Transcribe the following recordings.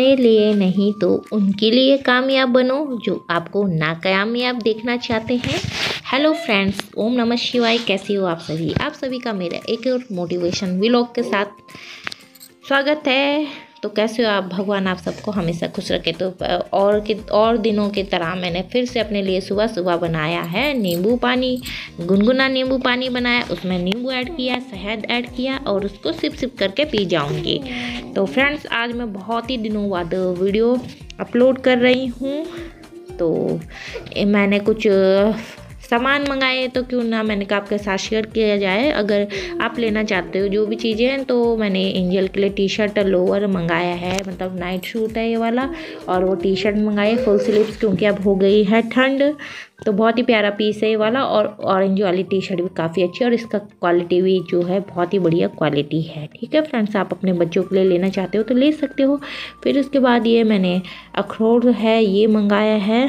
अपने लिए नहीं तो उनके लिए कामयाब बनो जो आपको नाकामयाब देखना चाहते हैं। हेलो फ्रेंड्स, ओम नमः शिवाय। कैसे हो आप सभी? आप सभी का मेरा एक और मोटिवेशन व्लॉग के साथ स्वागत है। तो कैसे हो आप? भगवान आप सबको हमेशा खुश रखे। तो और दिनों की तरह मैंने फिर से अपने लिए सुबह सुबह बनाया है नींबू पानी। गुनगुना नींबू पानी बनाया, उसमें नींबू ऐड किया, शहद ऐड किया और उसको सिप सिप करके पी जाऊंगी। तो फ्रेंड्स, आज मैं बहुत ही दिनों बाद वीडियो अपलोड कर रही हूँ। तो मैंने कुछ सामान मंगाए तो क्यों ना मैंने कहा आपके साथ शेयर किया जाए। अगर आप लेना चाहते हो जो भी चीज़ें हैं, तो मैंने एंजल के लिए टी शर्ट लोअर मंगाया है, मतलब नाइट सूट है ये वाला। और वो टी शर्ट मंगाई है फुल स्लीव्स, क्योंकि अब हो गई है ठंड। तो बहुत ही प्यारा पीस है ये वाला। और ऑरेंज वाली टी शर्ट भी काफ़ी अच्छी है और इसका क्वालिटी भी जो है बहुत ही बढ़िया क्वालिटी है। ठीक है फ्रेंड्स, आप अपने बच्चों के लिए लेना चाहते हो तो ले सकते हो। फिर उसके बाद ये मैंने अखरोट है ये मंगाया है।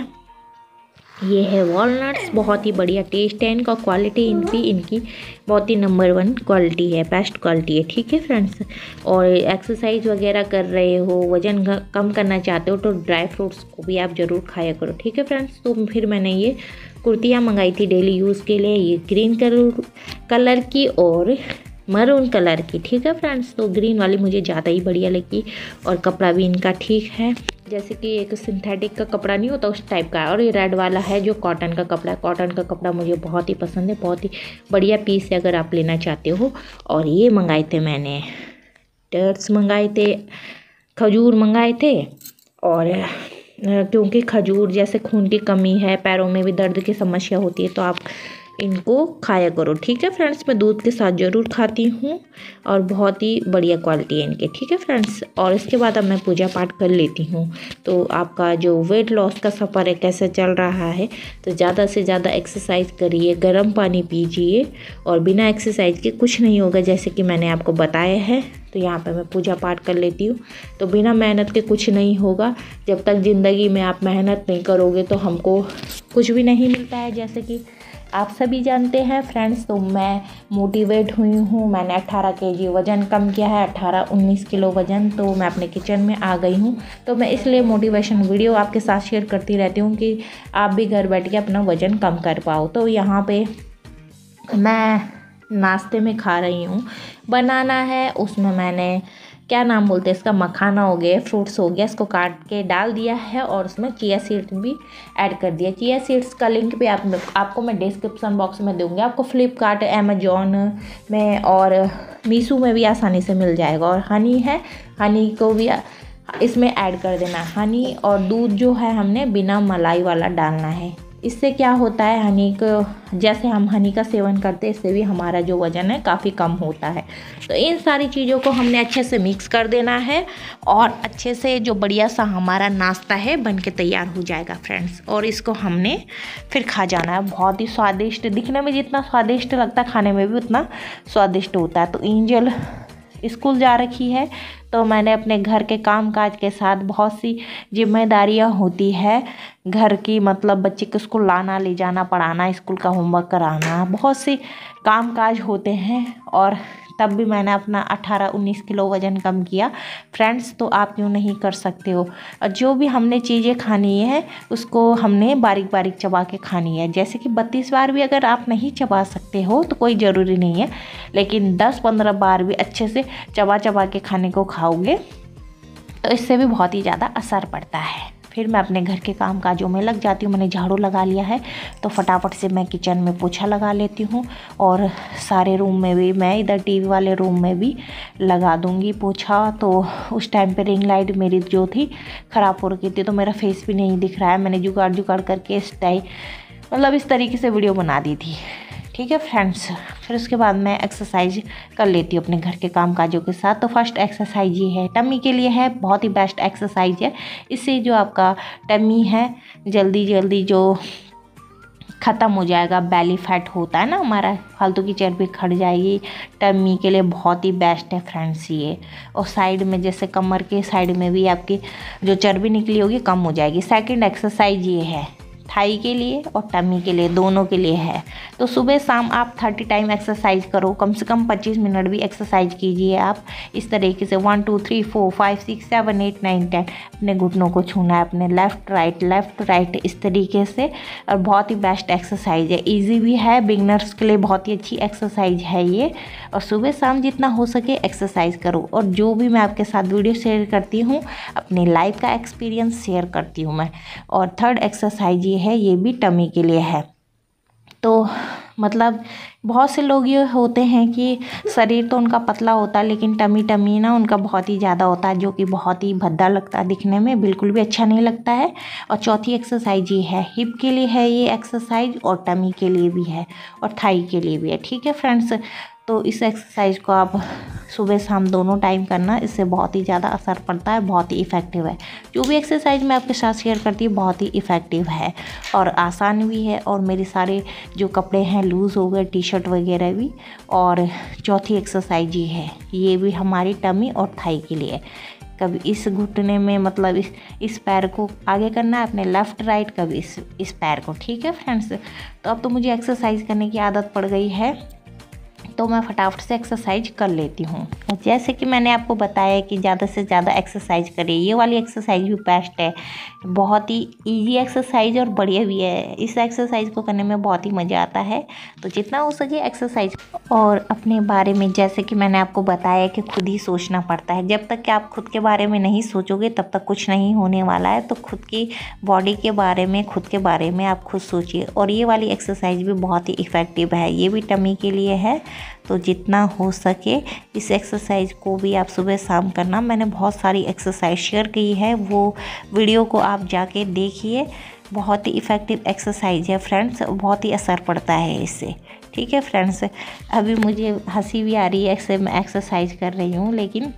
ये है वॉलनट्स, बहुत ही बढ़िया टेस्ट है इनका, क्वालिटी इनकी बहुत ही नंबर 1 क्वालिटी है, बेस्ट क्वालिटी है। ठीक है फ्रेंड्स, और एक्सरसाइज वगैरह कर रहे हो, वज़न कम करना चाहते हो तो ड्राई फ्रूट्स को भी आप ज़रूर खाया करो। ठीक है फ्रेंड्स, तो फिर मैंने ये कुर्तियाँ मंगाई थी डेली यूज़ के लिए, ये ग्रीन कलर की और मरून कलर की। ठीक है फ्रेंड्स, तो ग्रीन वाली मुझे ज़्यादा ही बढ़िया लगी और कपड़ा भी इनका ठीक है, जैसे कि एक सिंथेटिक का कपड़ा नहीं होता उस टाइप का। और ये रेड वाला है जो कॉटन का कपड़ा है। कॉटन का कपड़ा मुझे बहुत ही पसंद है, बहुत ही बढ़िया पीस है अगर आप लेना चाहते हो। और ये मंगाए थे मैंने डेट्स मंगाए थे, खजूर मंगाए थे। और क्योंकि खजूर जैसे खून की कमी है, पैरों में भी दर्द की समस्या होती है, तो आप इनको खाया करो। ठीक है फ्रेंड्स, मैं दूध के साथ ज़रूर खाती हूँ और बहुत ही बढ़िया क्वालिटी है इनके। ठीक है फ्रेंड्स, और इसके बाद अब मैं पूजा पाठ कर लेती हूँ। तो आपका जो वेट लॉस का सफ़र है कैसे चल रहा है, तो ज़्यादा से ज़्यादा एक्सरसाइज करिए, गर्म पानी पीजिए। और बिना एक्सरसाइज के कुछ नहीं होगा, जैसे कि मैंने आपको बताया है। तो यहाँ पे मैं पूजा पाठ कर लेती हूँ। तो बिना मेहनत के कुछ नहीं होगा। जब तक ज़िंदगी में आप मेहनत नहीं करोगे तो हमको कुछ भी नहीं मिलता है, जैसे कि आप सभी जानते हैं फ्रेंड्स। तो मैं मोटिवेट हुई हूँ, मैंने 18 केजी वज़न कम किया है, 18-19 किलो वज़न। तो मैं अपने किचन में आ गई हूँ। तो मैं इसलिए मोटिवेशन वीडियो आपके साथ शेयर करती रहती हूँ कि आप भी घर बैठ के अपना वज़न कम कर पाओ। तो यहाँ पे मैं नाश्ते में खा रही हूँ, बनाना है, उसमें मैंने क्या नाम बोलते हैं इसका, मखाना हो गया, फ्रूट्स हो गया, इसको काट के डाल दिया है। और उसमें चिया सीड्स भी ऐड कर दिया। चिया सीड्स का लिंक भी आपको मैं डिस्क्रिप्शन बॉक्स में दूंगी। आपको फ्लिपकार्ट, अमेजोन में और मीशो में भी आसानी से मिल जाएगा। और हनी है, हनी को भी इसमें ऐड कर देना। हनी और दूध जो है हमने बिना मलाई वाला डालना है। इससे क्या होता है, हनी को जैसे हम हनी का सेवन करते हैं, इससे भी हमारा जो वज़न है काफ़ी कम होता है। तो इन सारी चीज़ों को हमने अच्छे से मिक्स कर देना है और अच्छे से जो बढ़िया सा हमारा नाश्ता है बन के तैयार हो जाएगा फ्रेंड्स। और इसको हमने फिर खा जाना है। बहुत ही स्वादिष्ट, दिखने में जितना स्वादिष्ट लगता है खाने में भी उतना स्वादिष्ट होता है। तो एंजल स्कूल जा रखी है, तो मैंने अपने घर के काम काज के साथ बहुत सी जिम्मेदारियां होती है घर की, मतलब बच्चे को स्कूल लाना, ले जाना, पढ़ाना, स्कूल का होमवर्क कराना, बहुत सी काम काज होते हैं। और तब भी मैंने अपना 18-19 किलो वज़न कम किया फ्रेंड्स। तो आप क्यों नहीं कर सकते हो? और जो भी हमने चीज़ें खानी है उसको हमने बारीक बारीक चबा के खानी है। जैसे कि 32 बार भी अगर आप नहीं चबा सकते हो तो कोई ज़रूरी नहीं है, लेकिन 10-15 बार भी अच्छे से चबा चबा के खाने को खाओगे तो इससे भी बहुत ही ज़्यादा असर पड़ता है। फिर मैं अपने घर के काम काजों में लग जाती हूँ। मैंने झाड़ू लगा लिया है तो फटाफट से मैं किचन में पोछा लगा लेती हूँ। और सारे रूम में भी, मैं इधर टीवी वाले रूम में भी लगा दूँगी पोछा। तो उस टाइम पे रिंग लाइट मेरी जो थी ख़राब हो रखी थी, तो मेरा फेस भी नहीं दिख रहा है। मैंने जुगाड़ करके इस तरीके से वीडियो बना दी थी। ठीक है फ्रेंड्स, फिर उसके बाद मैं एक्सरसाइज कर लेती हूँ अपने घर के काम काजों के साथ। तो फर्स्ट एक्सरसाइज ये है, टमी के लिए है, बहुत ही बेस्ट एक्सरसाइज है। इससे जो आपका टमी है जल्दी जल्दी जो ख़त्म हो जाएगा, बेली फैट होता है ना हमारा, फालतू की चर्बी खट जाएगी। टमी के लिए बहुत ही बेस्ट है फ्रेंड्स ये। और साइड में जैसे कमर के साइड में भी आपकी जो चर्बी निकली होगी कम हो जाएगी। सेकंड एक्सरसाइज ये है, थाई के लिए और टमी के लिए, दोनों के लिए है। तो सुबह शाम आप 30 टाइम एक्सरसाइज करो, कम से कम 25 मिनट भी एक्सरसाइज कीजिए आप इस तरीके से। 1 2 3 4 5 6 7 8 9 10 अपने घुटनों को छूना है, अपने लेफ़्ट राइट इस तरीके से। और बहुत ही बेस्ट एक्सरसाइज है, ईजी भी है, बिगनर्स के लिए बहुत ही अच्छी एक्सरसाइज है ये। और सुबह शाम जितना हो सके एक्सरसाइज करो। और जो भी मैं आपके साथ वीडियो शेयर करती हूँ अपनी लाइफ का एक्सपीरियंस शेयर करती हूँ मैं। और थर्ड एक्सरसाइज ये है, ये भी टमी के लिए है। तो मतलब बहुत से लोग ये होते हैं कि शरीर तो उनका पतला होता है लेकिन टमी ना उनका बहुत ही ज़्यादा होता है, जो कि बहुत ही भद्दा लगता है दिखने में, बिल्कुल भी अच्छा नहीं लगता है। और चौथी एक्सरसाइज ये है, हिप के लिए है ये एक्सरसाइज और टमी के लिए भी है और थाई के लिए भी है। ठीक है फ्रेंड्स, तो इस एक्सरसाइज को आप सुबह शाम दोनों टाइम करना, इससे बहुत ही ज़्यादा असर पड़ता है, बहुत ही इफ़ेक्टिव है। जो भी एक्सरसाइज मैं आपके साथ शेयर करती हूँ बहुत ही इफ़ेक्टिव है और आसान भी है। और मेरे सारे जो कपड़े हैं लूज़ हो गए, टी शर्ट वगैरह भी। और चौथी एक्सरसाइज ये है, ये भी हमारी टमी और थाई के लिए। कभी इस घुटने में मतलब इस पैर को आगे करना है अपने लेफ़्ट राइट, कभी इस पैर को। ठीक है फ्रेंड्स, तो अब तो मुझे एक्सरसाइज करने की आदत पड़ गई है, तो मैं फटाफट से एक्सरसाइज कर लेती हूँ। जैसे कि मैंने आपको बताया कि ज़्यादा से ज़्यादा एक्सरसाइज करिए, ये वाली एक्सरसाइज भी बेस्ट है, बहुत ही इजी एक्सरसाइज और बढ़िया भी है। इस एक्सरसाइज को करने में बहुत ही मज़ा आता है, तो जितना हो सके एक्सरसाइज। और अपने बारे में जैसे कि मैंने आपको बताया कि खुद ही सोचना पड़ता है, जब तक कि आप खुद के बारे में नहीं सोचोगे तब तक कुछ नहीं होने वाला है। तो खुद की बॉडी के बारे में, खुद के बारे में आप खुद सोचिए। और ये वाली एक्सरसाइज भी बहुत ही इफ़ेक्टिव है, ये भी टमी के लिए है। तो जितना हो सके इस एक्सरसाइज को भी आप सुबह शाम करना। मैंने बहुत सारी एक्सरसाइज शेयर की है, वो वीडियो को आप जाके देखिए, बहुत ही इफ़ेक्टिव एक्सरसाइज है फ्रेंड्स, बहुत ही असर पड़ता है इससे। ठीक है फ्रेंड्स, अभी मुझे हंसी भी आ रही है, ऐसे मैं एक्सरसाइज कर रही हूँ, लेकिन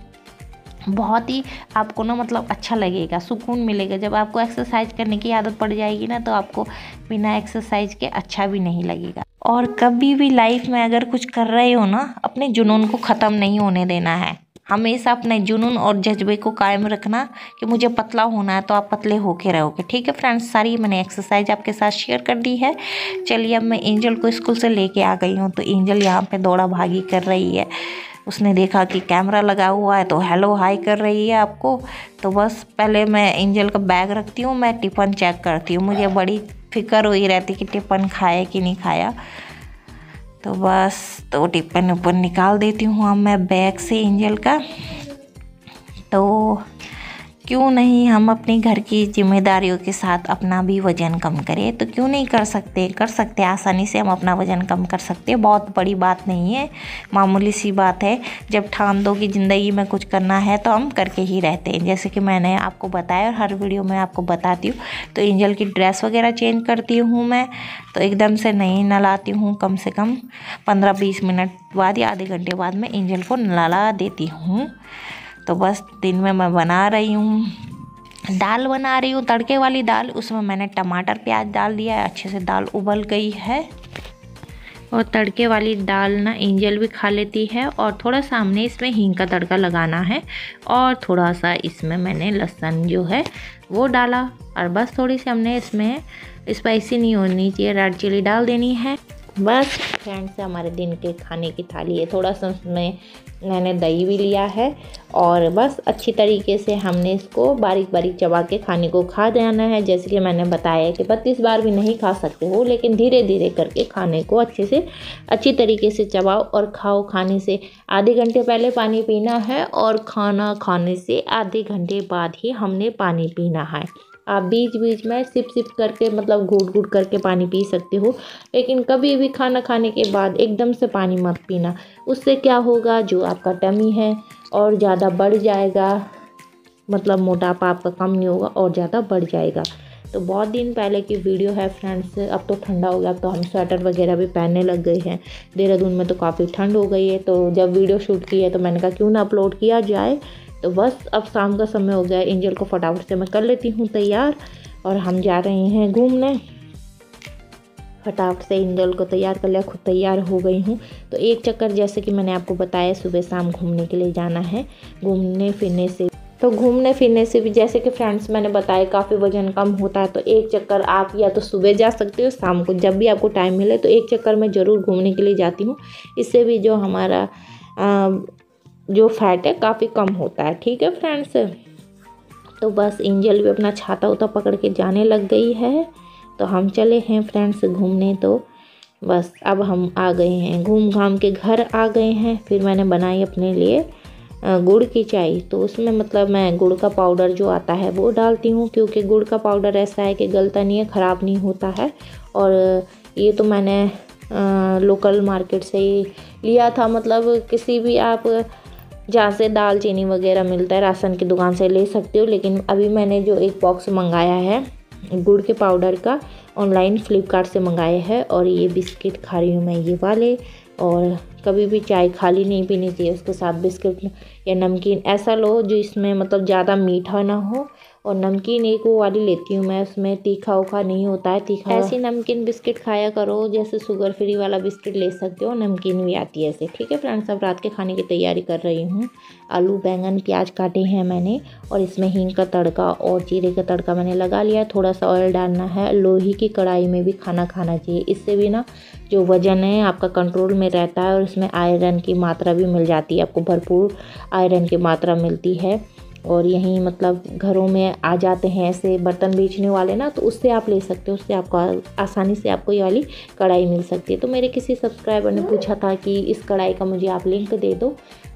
बहुत ही आपको ना मतलब अच्छा लगेगा, सुकून मिलेगा। जब आपको एक्सरसाइज करने की आदत पड़ जाएगी ना, तो आपको बिना एक्सरसाइज के अच्छा भी नहीं लगेगा। और कभी भी लाइफ में अगर कुछ कर रहे हो ना, अपने जुनून को ख़त्म नहीं होने देना है। हमेशा अपने जुनून और जज्बे को कायम रखना कि मुझे पतला होना है, तो आप पतले होके रहोगे। ठीक है फ्रेंड्स, सारी मैंने एक्सरसाइज आपके साथ शेयर कर दी है। चलिए, अब मैं एंजल को स्कूल से लेके आ गई हूँ, तो एंजल यहाँ पे दौड़ा भागी कर रही है। उसने देखा कि कैमरा लगा हुआ है तो हेलो हाय कर रही है आपको। तो बस पहले मैं एंजल का बैग रखती हूँ, मैं टिफ़िन चेक करती हूँ, मुझे बड़ी फिक्र हुई रहती कि टिफ़िन खाया कि नहीं खाया। तो बस तो टिफ़िन ऊपर निकाल देती हूँ अब मैं बैग से एंजल का। तो क्यों नहीं हम अपने घर की जिम्मेदारियों के साथ अपना भी वज़न कम करें, तो क्यों नहीं कर सकते आसानी से हम अपना वज़न कम कर सकते हैं। बहुत बड़ी बात नहीं है, मामूली सी बात है। जब ठान दो कि ज़िंदगी में कुछ करना है तो हम करके ही रहते हैं। जैसे कि मैंने आपको बताया और हर वीडियो में आपको बताती हूँ। तो एंजल की ड्रेस वगैरह चेंज करती हूँ मैं, तो एकदम से नहीं नहलाती हूँ, कम से कम 15-20 मिनट बाद या आधे घंटे बाद मैं एंजल को नहला देती हूँ। तो बस दिन में मैं बना रही हूँ, दाल बना रही हूँ, तड़के वाली दाल। उसमें मैंने टमाटर प्याज डाल दिया है, अच्छे से दाल उबल गई है। और तड़के वाली दाल ना एंजल भी खा लेती है। और थोड़ा सा हमने इसमें हींग का तड़का लगाना है, और थोड़ा सा इसमें मैंने लहसुन जो है वो डाला। और बस थोड़ी सी हमने इसमें स्पाइसी नहीं होनी चाहिए, रेड चिली डाल देनी है। बस फ्रेंड्स, हमारे दिन के खाने की थाली है। थोड़ा सा उसमें मैंने दही भी लिया है, और बस अच्छी तरीके से हमने इसको बारीक बारीक चबा के खाने को खा जाना है। जैसे कि मैंने बताया कि 32 बार भी नहीं खा सकते हो, लेकिन धीरे धीरे करके खाने को अच्छी तरीके से चबाओ और खाओ। खाने से आधे घंटे पहले पानी पीना है, और खाना खाने से आधे घंटे बाद ही हमने पानी पीना है। आप बीच बीच में सिप करके मतलब घूट घूट करके पानी पी सकते हो, लेकिन कभी भी खाना खाने के बाद एकदम से पानी मत पीना। उससे क्या होगा, जो आपका टमी है और ज़्यादा बढ़ जाएगा, मतलब मोटापा आपका कम नहीं होगा और ज़्यादा बढ़ जाएगा। तो बहुत दिन पहले की वीडियो है फ्रेंड्स, अब तो ठंडा हो गया, अब तो हम स्वेटर वगैरह भी पहनने लग गए हैं। देहरादून में तो काफ़ी ठंड हो गई है, तो जब वीडियो शूट की है तो मैंने कहा क्यों ना अपलोड किया जाए। तो बस अब शाम का समय हो गया, एंजल को फटाफट से मैं कर लेती हूँ तैयार, और हम जा रहे हैं घूमने। फटाफट से एंजल को तैयार कर लिया, खुद तैयार हो गई हूँ। तो एक चक्कर जैसे कि मैंने आपको बताया सुबह शाम घूमने के लिए जाना है। घूमने फिरने से तो घूमने फिरने से भी, जैसे कि फ्रेंड्स मैंने बताया, काफ़ी वजन कम होता है। तो एक चक्कर आप या तो सुबह जा सकते हो, शाम को, जब भी आपको टाइम मिले तो एक चक्कर मैं ज़रूर घूमने के लिए जाती हूँ। इससे भी जो हमारा जो फैट है काफ़ी कम होता है। ठीक है फ्रेंड्स, तो बस एंजल भी अपना छाता उता पकड़ के जाने लग गई है। तो हम चले हैं फ्रेंड्स घूमने। तो बस अब हम आ गए हैं, घूम घाम के घर आ गए हैं। फिर मैंने बनाई अपने लिए गुड़ की चाय। तो उसमें मतलब मैं गुड़ का पाउडर जो आता है वो डालती हूँ, क्योंकि गुड़ का पाउडर ऐसा है कि गलता नहीं है, ख़राब नहीं होता है। और ये तो मैंने लोकल मार्केट से ही लिया था, मतलब किसी भी आप जहाँ से दाल चीनी वगैरह मिलता है राशन की दुकान से ले सकते हो। लेकिन अभी मैंने जो एक बॉक्स मंगाया है गुड़ के पाउडर का, ऑनलाइन फ्लिपकार्ट से मंगाया है। और ये बिस्किट खा रही हूँ मैं, ये वाले। और कभी भी चाय खाली नहीं पीनी चाहिए, उसके साथ बिस्किट या नमकीन ऐसा लो जो इसमें मतलब ज़्यादा मीठा ना हो। और नमकीन एक वो वाली लेती हूँ मैं, उसमें तीखा उखा नहीं होता है, तीखा ऐसी नमकीन बिस्किट खाया करो। जैसे शुगर फ्री वाला बिस्किट ले सकते हो, नमकीन भी आती है ऐसे। ठीक है फ्रेंड्स, अब रात के खाने की तैयारी कर रही हूँ। आलू बैंगन प्याज काटे हैं मैंने, और इसमें हींग का तड़का और जीरे का तड़का मैंने लगा लिया। थोड़ा सा ऑयल डालना है। लोहे की कढ़ाई में भी खाना खाना चाहिए, इससे भी ना जो वज़न है आपका कंट्रोल में रहता है। और इसमें आयरन की मात्रा भी मिल जाती है, आपको भरपूर आयरन की मात्रा मिलती है। और यहीं मतलब घरों में आ जाते हैं ऐसे बर्तन बेचने वाले ना, तो उससे आप ले सकते हो, उससे आपको आसानी से आपको ये वाली कढ़ाई मिल सकती है। तो मेरे किसी सब्सक्राइबर ने पूछा था कि इस कढ़ाई का मुझे आप लिंक दे दो।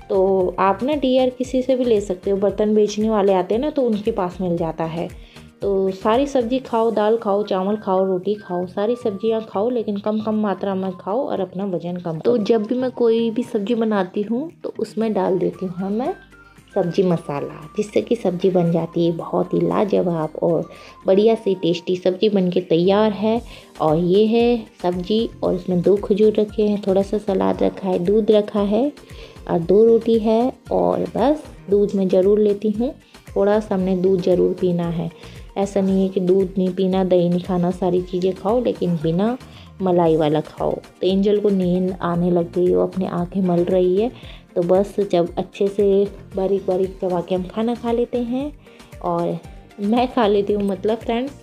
तो आप ना डीआर किसी से भी ले सकते हो, बर्तन बेचने वाले आते हैं ना, तो उनके पास मिल जाता है। तो सारी सब्जी खाओ, दाल खाओ, चावल खाओ, रोटी खाओ, सारी सब्जियां खाओ, लेकिन कम कम मात्रा में खाओ और अपना वजन कम करो। तो जब भी मैं कोई भी सब्जी बनाती हूँ तो उसमें डाल देती हूँ मैं सब्जी मसाला, जिससे कि सब्जी बन जाती है बहुत ही लाजवाब और बढ़िया सी टेस्टी सब्जी बन के तैयार है। और ये है सब्जी, और इसमें 2 खजूर रखे हैं, थोड़ा सा सलाद रखा है, दूध रखा है और 2 रोटी है। और बस दूध में ज़रूर लेती हूँ, थोड़ा सा हमने दूध ज़रूर पीना है। ऐसा नहीं है कि दूध नहीं पीना, दही नहीं खाना, सारी चीज़ें खाओ लेकिन बिना मलाई वाला खाओ। तो एंजल को नींद आने लग गई, वो अपनी आंखें मल रही है। तो बस जब अच्छे से बारीक बारीक चबा के हम खाना खा लेते हैं, और मैं खा लेती हूँ मतलब फ्रेंड्स।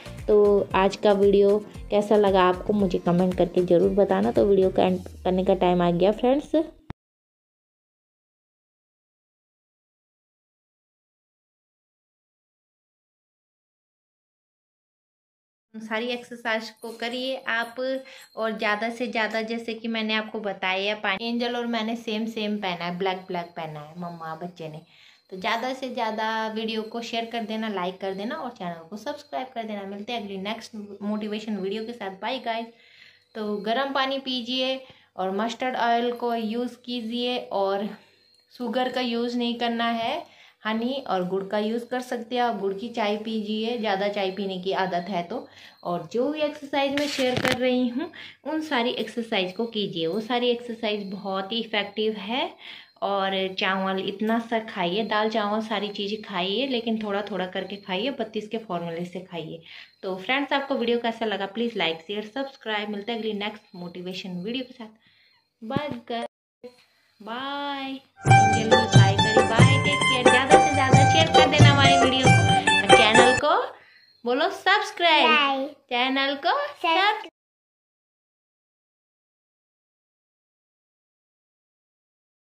तो आज का वीडियो कैसा लगा आपको मुझे कमेंट करके ज़रूर बताना। तो वीडियो का एंड करने का टाइम आ गया फ्रेंड्स। सारी एक्सरसाइज को करिए आप, और ज़्यादा से ज़्यादा, जैसे कि मैंने आपको बताया, पानी एंजल और मैंने सेम सेम पहना है, ब्लैक ब्लैक पहना है मम्मा बच्चे ने। तो ज़्यादा से ज़्यादा वीडियो को शेयर कर देना, लाइक कर देना और चैनल को सब्सक्राइब कर देना। मिलते हैं अगली नेक्स्ट मोटिवेशन वीडियो के साथ। Bye guys. तो गर्म पानी पीजिए और मस्टर्ड ऑयल को यूज़ कीजिए, और शुगर का यूज़ नहीं करना है, हनी और गुड़ का यूज़ कर सकते हैं। आप गुड़ की चाय पीजिए, ज़्यादा चाय पीने की आदत है तो। और जो भी एक्सरसाइज मैं शेयर कर रही हूँ उन सारी एक्सरसाइज को कीजिए, वो सारी एक्सरसाइज बहुत ही इफ़ेक्टिव है। और चावल इतना सा खाइए, दाल चावल सारी चीज़ें खाइए, लेकिन थोड़ा थोड़ा करके खाइए, 32 के फॉर्मूले से खाइए। तो फ्रेंड्स, आपको वीडियो कैसा लगा प्लीज़ लाइक शेयर सब्सक्राइब। मिलते हैं अगली नेक्स्ट मोटिवेशन वीडियो के साथ। Bye bye. बाय करी, बाय, टेक केयर। ज़्यादा से ज़्यादा शेयर कर देना हमारी वीडियो को, और चैनल को बोलो सब्सक्राइब, चैनल को